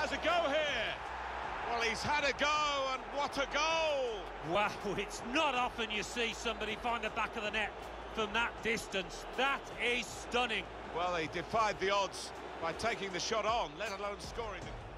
has a go here. Well, he's had a go, and what a goal! Wow, it's not often you see somebody find the back of the net from that distance. That is stunning. Well, he defied the odds by taking the shot on, let alone scoring it.